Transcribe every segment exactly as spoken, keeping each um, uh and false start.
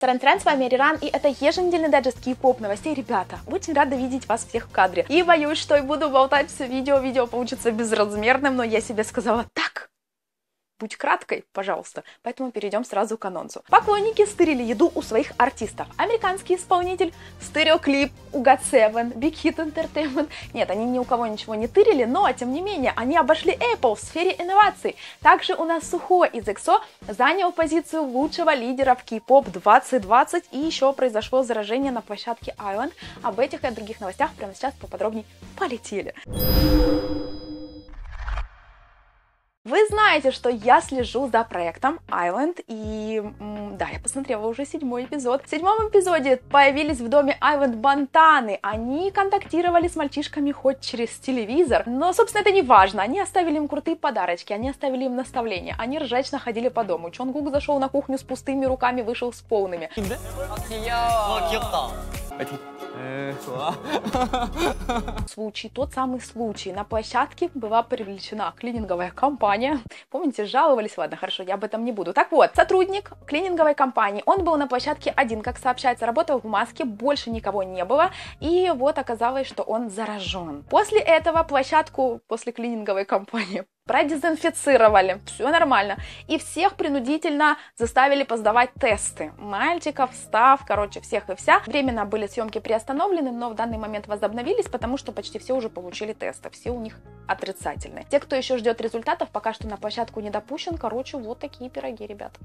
Трэн-трэн, с вами Риран, и это еженедельный дайджест кей-поп новостей. Ребята, очень рада видеть вас всех в кадре. И боюсь, что я буду болтать все видео, видео получится безразмерным, но я себе сказала так. Будь краткой, пожалуйста. Поэтому перейдем сразу к анонсу. Поклонники стырили еду у своих артистов. Американский исполнитель, стереоклип у гот севен, Big Hit Entertainment. Нет, они ни у кого ничего не тырили, но, тем не менее, они обошли Apple в сфере инноваций. Также у нас Сухо из иксо занял позицию лучшего лидера в кей-поп двадцать двадцать, и еще произошло заражение на площадке Island. Об этих и о других новостях прямо сейчас поподробнее полетели. Вы знаете, что я слежу за проектом Island, и да, я посмотрела уже седьмой эпизод. В седьмом эпизоде появились в доме Island бантаны. Они контактировали с мальчишками хоть через телевизор, но, собственно, это не важно. Они оставили им крутые подарочки, они оставили им наставления, они ржачно ходили по дому. Чонгук зашел на кухню с пустыми руками, вышел с полными. Случай, тот самый случай. На площадке была привлечена клининговая компания. Помните, жаловались? Ладно, хорошо, я об этом не буду. Так вот, сотрудник клининговой компании, он был на площадке один, как сообщается, работал в маске, больше никого не было, и вот оказалось, что он заражен. После этого площадку, после клининговой компании, продезинфицировали, все нормально, и всех принудительно заставили посдавать тесты. Мальчиков, став, короче, всех и вся. Временно были съемки приостановлены, но в данный момент возобновились, потому что почти все уже получили тесты, все у них отрицательные. Те, кто еще ждет результатов, пока что на площадку не допущен. Короче, вот такие пироги, ребята.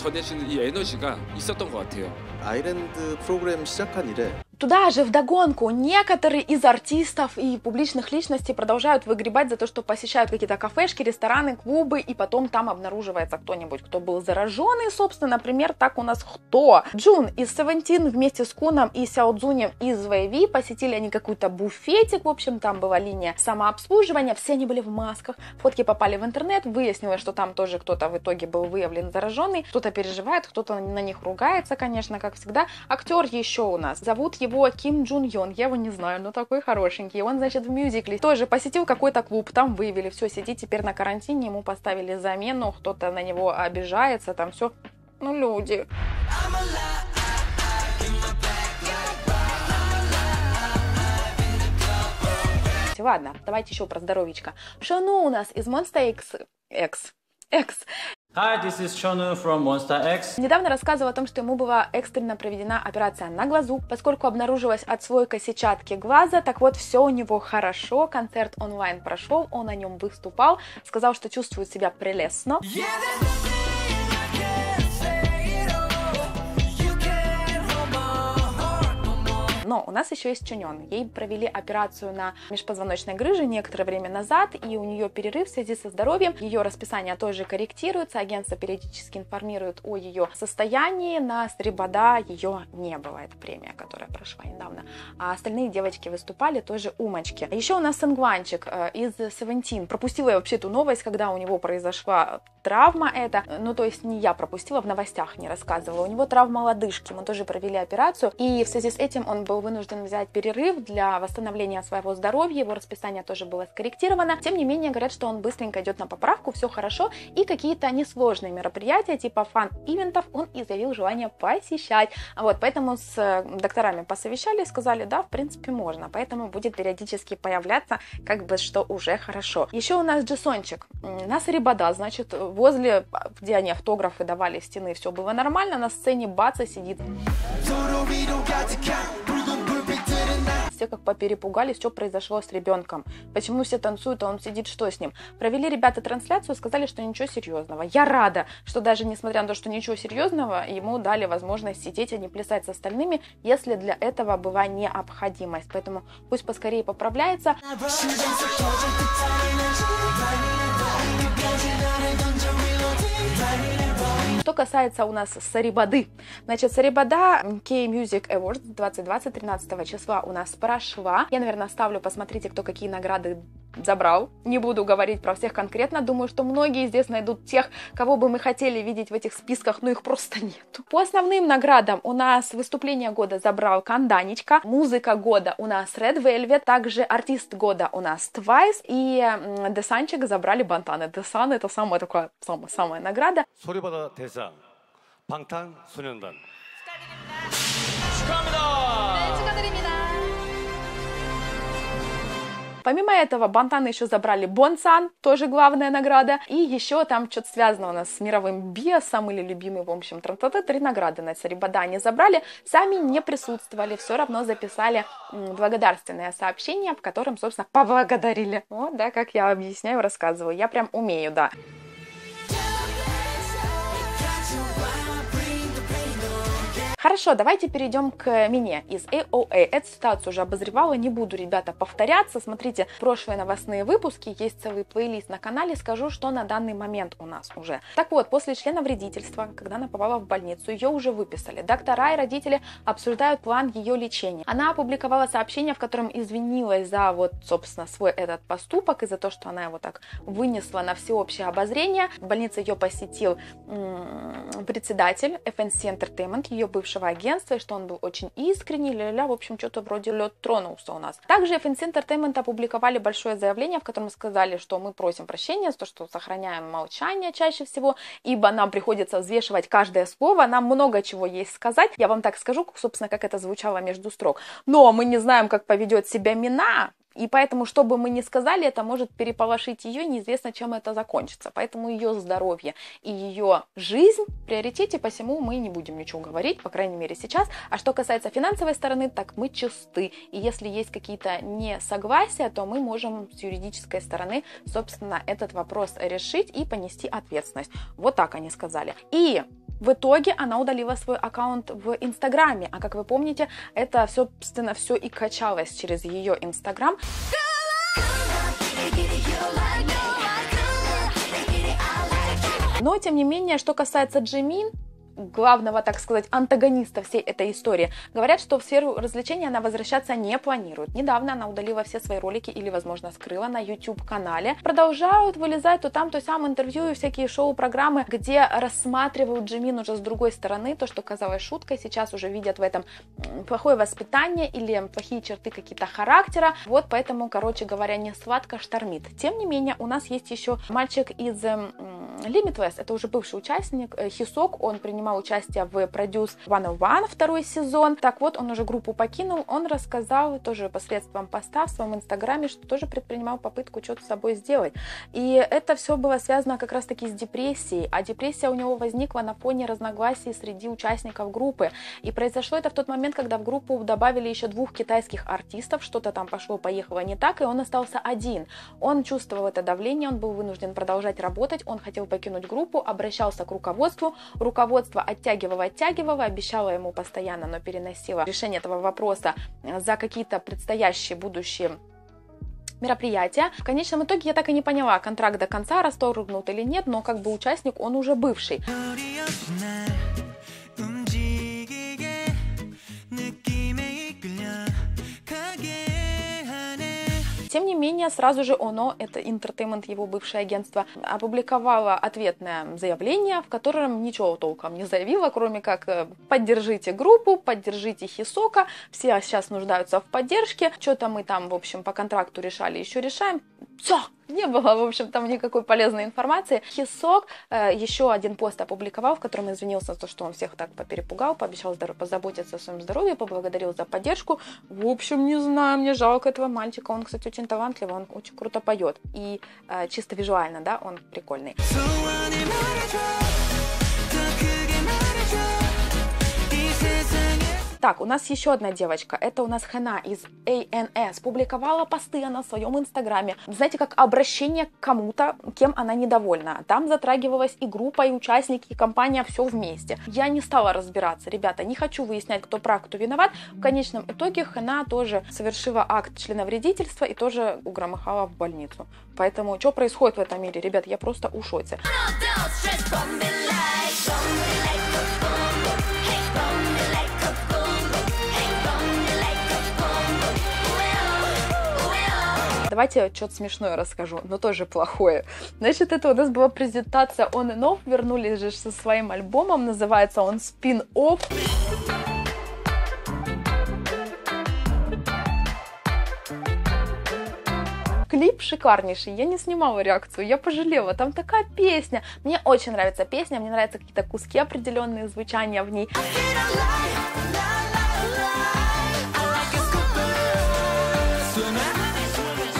아일랜드 프로그램 시작한 이래 Туда же, вдогонку, некоторые из артистов и публичных личностей продолжают выгребать за то, что посещают какие-то кафешки, рестораны, клубы, и потом там обнаруживается кто-нибудь, кто был заражен. И, собственно, например, так у нас кто? Джун из Севентин вместе с Куном и Сяо Цзунем из ви эй ви посетили они какой-то буфетик, в общем, там была линия самообслуживания, все они были в масках, фотки попали в интернет, выяснилось, что там тоже кто-то в итоге был выявлен зараженный, кто-то переживает, кто-то на них ругается, конечно, как всегда. Актер еще у нас, зовут его его Ким Джун Йон, я его не знаю, но такой хорошенький. Он, значит, в мюзикле тоже посетил какой-то клуб, там выявили, все, сидит теперь на карантине, ему поставили замену, кто-то на него обижается, там все, ну, люди. Ладно, давайте еще про здоровичка. Шону у нас из Monsta X, X, X. Hi, this is Shonu from Monsta X. Недавно рассказывал о том, что ему была экстренно проведена операция на глазу, поскольку обнаружилась отслойка сетчатки глаза. Так вот, все у него хорошо, концерт онлайн прошел, он на нем выступал, сказал, что чувствует себя прелестно. Но у нас еще есть Чуньон. Ей провели операцию на межпозвоночной грыже некоторое время назад, и у нее перерыв в связи со здоровьем. Ее расписание тоже корректируется, агентство периодически информирует о ее состоянии. На Срибада ее не было, это премия, которая прошла недавно. А остальные девочки выступали, тоже умочки. Еще у нас Сэнгванчик э, из Севентин. Пропустила я вообще эту новость, когда у него произошла травма эта. Ну, то есть не я пропустила, в новостях не рассказывала. У него травма лодыжки, ему тоже провели операцию, и в связи с этим он был вынужден взять перерыв для восстановления своего здоровья, его расписание тоже было скорректировано. Тем не менее, говорят, что он быстренько идет на поправку, все хорошо, и какие-то несложные мероприятия типа фан-ивентов он изъявил желание посещать. Вот, поэтому с докторами посовещались, сказали, да, в принципе, можно, поэтому будет периодически появляться, как бы, что уже хорошо. Еще у нас Джисончик на Срибада, значит, возле, где они автографы давали, стены, все было нормально, на сцене Баца сидит. Все как поперепугались, что произошло с ребенком. Почему все танцуют, а он сидит, что с ним? Провели ребята трансляцию, сказали, что ничего серьезного. Я рада, что даже несмотря на то, что ничего серьезного, ему дали возможность сидеть, а не плясать с остальными, если для этого была необходимость. Поэтому пусть поскорее поправляется. Что касается у нас Срибады, значит, Срибада K-Music Awards двадцать двадцать тринадцатого числа у нас прошла. Я, наверное, оставлю, посмотрите, кто какие награды забрал. Не буду говорить про всех конкретно. Думаю, что многие здесь найдут тех, кого бы мы хотели видеть в этих списках, но их просто нету. По основным наградам у нас выступление года забрал Канданечка, музыка года у нас Red Velvet, также артист года у нас Twice, и Десанчик забрали Бантаны. Десан — это самая такая, самая, самая награда. 소리바다 대상 방탄소년단. Помимо этого, Бантана еще забрали Бонсан, тоже главная награда, и еще там что-то связано у нас с мировым бесом или любимый, в общем, тра-та-та, три награды на Сарибада они забрали, сами не присутствовали, все равно записали благодарственное сообщение, в котором, собственно, поблагодарили. Вот, да, как я объясняю, рассказываю, я прям умею, да. Хорошо, давайте перейдем к Мине из эй о эй. Эту ситуацию уже обозревала, не буду, ребята, повторяться. Смотрите, прошлые новостные выпуски, есть целый плейлист на канале, скажу, что на данный момент у нас уже. Так вот, после члена вредительства, когда она попала в больницу, ее уже выписали. Доктора и родители обсуждают план ее лечения. Она опубликовала сообщение, в котором извинилась за вот, собственно, свой этот поступок и за то, что она его так вынесла на всеобщее обозрение. В больнице ее посетил м-м, председатель эф эн си Entertainment, ее бывший агентства, и что он был очень искренний, ля-ля, в общем, что-то вроде лед тронулся у нас. Также эф эн си Entertainment опубликовали большое заявление, в котором сказали, что мы просим прощения за то, что сохраняем молчание чаще всего, ибо нам приходится взвешивать каждое слово, нам много чего есть сказать. Я вам так скажу, собственно, как это звучало между строк. Но мы не знаем, как поведет себя Мина, и поэтому, что бы мы ни сказали, это может переполошить ее, неизвестно, чем это закончится. Поэтому ее здоровье и ее жизнь в приоритете, посему мы не будем ничего говорить, по крайней мере сейчас. А что касается финансовой стороны, так мы чисты. И если есть какие-то несогласия, то мы можем с юридической стороны, собственно, этот вопрос решить и понести ответственность. Вот так они сказали. И в итоге она удалила свой аккаунт в Инстаграме, а как вы помните, это, собственно, все и качалось через ее Инстаграм. Но, тем не менее, что касается Jimin, главного, так сказать, антагониста всей этой истории, говорят, что в сферу развлечения она возвращаться не планирует. Недавно она удалила все свои ролики или, возможно, скрыла на YouTube-канале. Продолжают вылезать то там, то сям интервью и всякие шоу-программы, где рассматривают Jimin уже с другой стороны. То, что казалось шуткой, сейчас уже видят в этом плохое воспитание или плохие черты какие-то характера. Вот поэтому, короче говоря, не сладко штормит. Тем не менее, у нас есть еще мальчик из Limitless, это уже бывший участник, Хисок, он принимал участие в Produce сто один второй сезон. Так вот, он уже группу покинул, он рассказал тоже посредством поста в своем инстаграме, что тоже предпринимал попытку что-то с собой сделать. И это все было связано как раз таки с депрессией, а депрессия у него возникла на фоне разногласий среди участников группы. И произошло это в тот момент, когда в группу добавили еще двух китайских артистов, что-то там пошло-поехало не так, и он остался один. Он чувствовал это давление, он был вынужден продолжать работать, он хотел покинуть группу, обращался к руководству, руководство оттягивало, оттягивало, обещало ему постоянно, но переносило решение этого вопроса за какие-то предстоящие будущие мероприятия. В конечном итоге я так и не поняла, контракт до конца расторгнут или нет, но как бы участник он уже бывший. Тем не менее, сразу же ОНО, это Entertainment, его бывшее агентство, опубликовало ответное заявление, в котором ничего толком не заявило, кроме как поддержите группу, поддержите Хисока, все сейчас нуждаются в поддержке, что-то мы там, в общем, по контракту решали, еще решаем. Все, не было, в общем, там никакой полезной информации. Хисок э, еще один пост опубликовал, в котором извинился за то, что он всех так поперепугал, пообещал здоров- позаботиться о своем здоровье, поблагодарил за поддержку. В общем, не знаю, мне жалко этого мальчика. Он, кстати, очень талантливый, он очень круто поет. И э, чисто визуально, да, он прикольный. Так, у нас еще одна девочка, это у нас Хэна из эй эн эс, публиковала посты на своем инстаграме, знаете, как обращение к кому-то, кем она недовольна. Там затрагивалась и группа, и участники, и компания, все вместе. Я не стала разбираться, ребята, не хочу выяснять, кто прав, кто виноват. В конечном итоге Хэна тоже совершила акт членовредительства и тоже угромыхала в больницу. Поэтому, что происходит в этом мире, ребят, я просто в шоке. Давайте что-то смешное расскажу, но тоже плохое. Значит, это у нас была презентация On and Off, вернулись же со своим альбомом, называется он Spin-Off. Клип шикарнейший, я не снимала реакцию, я пожалела, там такая песня. Мне очень нравится песня, мне нравятся какие-то куски определенные, звучания в ней.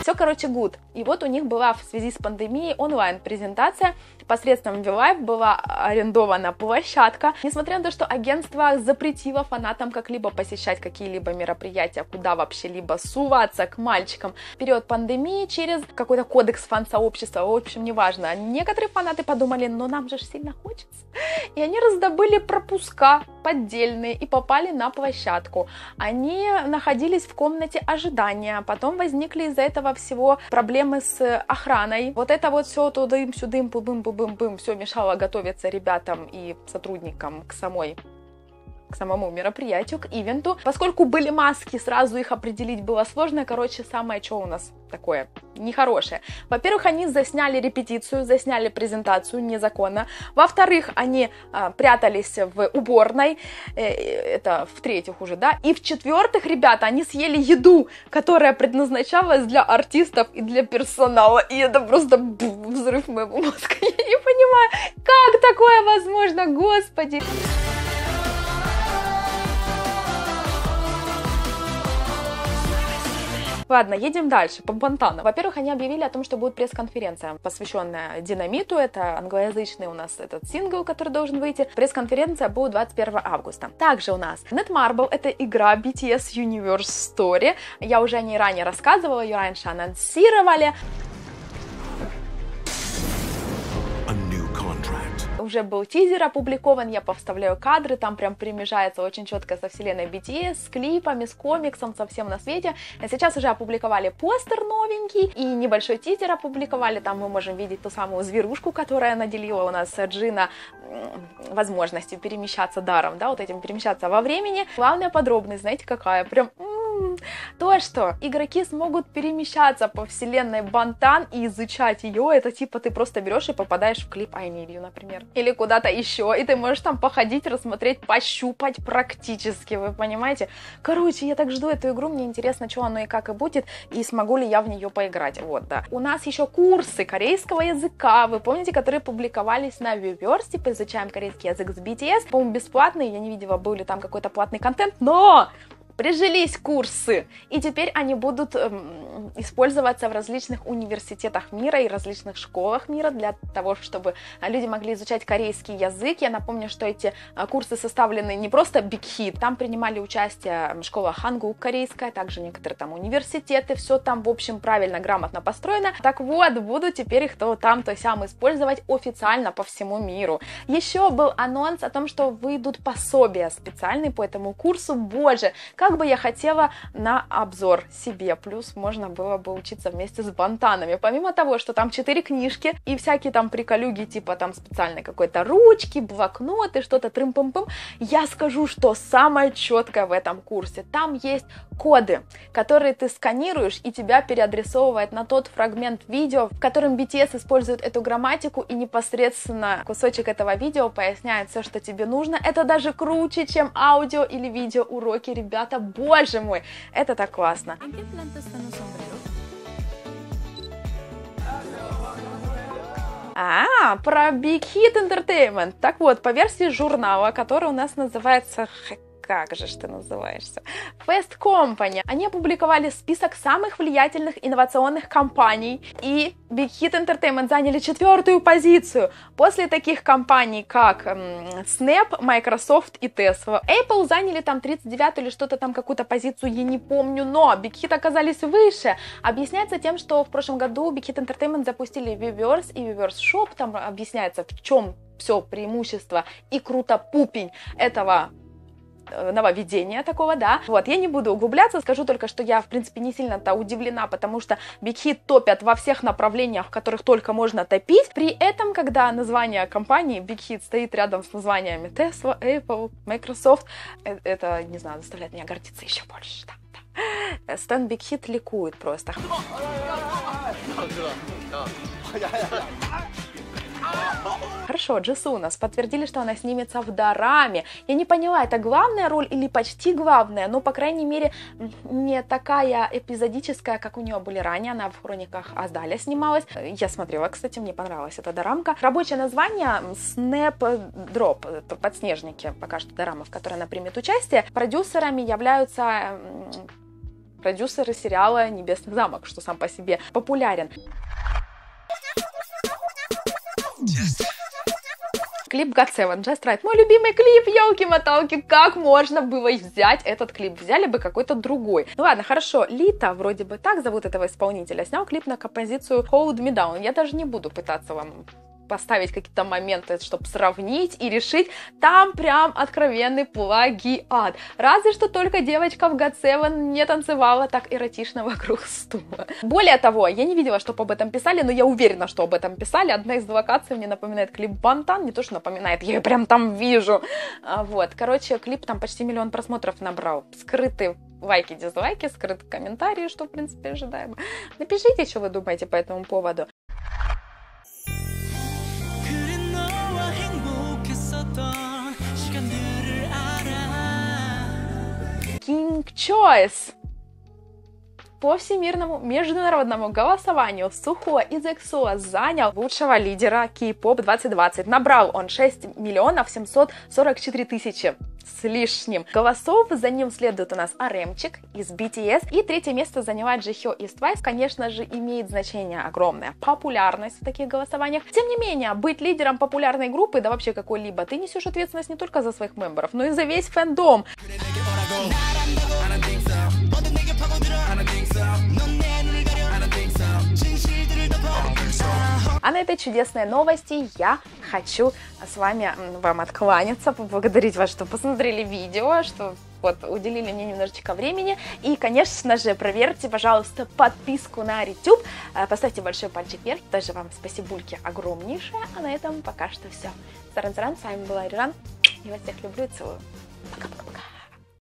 Все, короче, good. И вот у них была в связи с пандемией онлайн-презентация. Посредством V-Live была арендована площадка. Несмотря на то, что агентство запретило фанатам как-либо посещать какие-либо мероприятия, куда вообще-либо суваться к мальчикам в период пандемии через какой-то кодекс фан-сообщества, в общем, неважно. Некоторые фанаты подумали, но нам же сильно хочется. И они раздобыли пропуска поддельные и попали на площадку. Они находились в комнате ожидания, потом возникли из-за этого всего проблемы с охраной. Вот это вот все тудым-сюдым, бум-бум-бум-бум, все мешало готовиться ребятам и сотрудникам к самой к самому мероприятию, к ивенту. Поскольку были маски, сразу их определить было сложно. Короче, самое что у нас такое нехорошее. Во-первых, они засняли репетицию, засняли презентацию незаконно. Во-вторых, они а, прятались в уборной. Э, это в-третьих уже, да. И в-четвертых, ребята, они съели еду, которая предназначалась для артистов и для персонала. И это просто бу, взрыв моего мозга. Я не понимаю, как такое возможно, господи. Ладно, едем дальше, по Бонтану. Во-первых, они объявили о том, что будет пресс-конференция, посвященная Динамиту. Это англоязычный у нас этот сингл, который должен выйти. Пресс-конференция будет двадцать первого августа. Также у нас Netmarble — это игра би ти эс Universe Story. Я уже о ней ранее рассказывала, ее раньше анонсировали. Уже был тизер опубликован, я повставляю кадры, там прям перемежается очень четко со вселенной би ти эс, с клипами, с комиксом, со всем на свете. А сейчас уже опубликовали постер новенький и небольшой тизер опубликовали, там мы можем видеть ту самую зверушку, которая наделила у нас Джина возможностью перемещаться даром, да, вот этим перемещаться во времени. Главная подробность, знаете какая? Прям... То, что игроки смогут перемещаться по вселенной Бонтан и изучать ее, это типа ты просто берешь и попадаешь в клип I Need You, например, или куда-то еще, и ты можешь там походить, рассмотреть, пощупать практически, вы понимаете? Короче, я так жду эту игру, мне интересно, что оно и как и будет, и смогу ли я в нее поиграть, вот, да. У нас еще курсы корейского языка, вы помните, которые публиковались на Weverse, типа изучаем корейский язык с би ти эс, по-моему, бесплатные, я не видела, был ли там какой-то платный контент, но... Прижились курсы, и теперь они будут эм, использоваться в различных университетах мира и различных школах мира для того, чтобы люди могли изучать корейский язык. Я напомню, что эти э, курсы составлены не просто Big Hit, там принимали участие школа Hanguk корейская, также некоторые там университеты, все там, в общем, правильно, грамотно построено. Так вот, буду теперь их то там, то сям использовать официально по всему миру. Еще был анонс о том, что выйдут пособия специальные по этому курсу. Боже, как бы я хотела на обзор себе, плюс можно было бы учиться вместе с Бонтанами. Помимо того, что там четыре книжки и всякие там приколюги, типа там специальной какой-то ручки, блокноты, что-то трым-пым-пым, я скажу, что самое четкое в этом курсе. Там есть коды, которые ты сканируешь, и тебя переадресовывает на тот фрагмент видео, в котором би ти эс использует эту грамматику, и непосредственно кусочек этого видео поясняет все, что тебе нужно. Это даже круче, чем аудио или видео уроки, ребята. Боже мой, это так классно. А, про Big Hit Entertainment. Так вот, по версии журнала, который у нас называется... Как же ж ты называешься? Fast Company. Они опубликовали список самых влиятельных инновационных компаний, и Big Hit Entertainment заняли четвертую позицию. После таких компаний, как эм, Snap, Microsoft и Tesla. Apple заняли там тридцать девятую или что-то там, какую-то позицию, я не помню, но Big Hit оказались выше. Объясняется тем, что в прошлом году Big Hit Entertainment запустили Weverse и Weverse Shop. Там объясняется, в чем все преимущество и круто-пупень этого нововведения такого, да. Вот, я не буду углубляться, скажу только, что я, в принципе, не сильно-то удивлена, потому что Big Hit топят во всех направлениях, в которых только можно топить. При этом, когда название компании Big Hit стоит рядом с названиями Tesla, Apple, Microsoft, это, не знаю, заставляет меня гордиться еще больше, да. да. Стэн Big Hit ликует просто. Хорошо, Джису у нас подтвердили, что она снимется в Дораме. Я не поняла, это главная роль или почти главная, но, по крайней мере, не такая эпизодическая, как у нее были ранее. Она в Хрониках Аздаля снималась. Я смотрела, кстати, мне понравилась эта дорамка. Рабочее название Snapdrop, подснежники, пока что дорама, в которой она примет участие. Продюсерами являются продюсеры сериала «Небесный замок», что сам по себе популярен. Клип God Seven, Just Right. Мой любимый клип, елки-моталки, как можно было взять этот клип? Взяли бы какой-то другой. Ну ладно, хорошо, Лита, вроде бы так зовут этого исполнителя, снял клип на композицию Hold Me Down. Я даже не буду пытаться вам поставить какие-то моменты, чтобы сравнить и решить, там прям откровенный плагиат. Разве что только девочка в God Seven не танцевала так эротично вокруг стула. Более того, я не видела, чтобы об этом писали, но я уверена, что об этом писали. Одна из локаций мне напоминает клип Бантан, не то что напоминает, я ее прям там вижу. А, вот, короче, клип там почти миллион просмотров набрал. Скрытые лайки, дизлайки, скрытые комментарии, что, в принципе, ожидаемо. Напишите, что вы думаете по этому поводу. King Choice. По всемирному международному голосованию Сухо из ЭКСО занял лучшего лидера K-pop двадцать двадцать. Набрал он шесть миллионов семьсот сорок четыре тысячи с лишним голосов. За ним следует у нас Аремчик из би ти эс. И третье место заняла Джихё из Твайс. Конечно же, имеет значение огромная популярность в таких голосованиях. Тем не менее, быть лидером популярной группы, да вообще какой-либо, ты несешь ответственность не только за своих мемберов, но и за весь фэндом. А на этой чудесной новости я хочу с вами вам откланяться, поблагодарить вас, что посмотрели видео, что вот уделили мне немножечко времени. И, конечно же, проверьте, пожалуйста, подписку на YouTube, поставьте большой пальчик вверх, тоже вам спасибульки огромнейшее. А на этом пока что все. Саран-саран, с вами была Риран, я вас всех люблю и целую. Пока-пока-пока.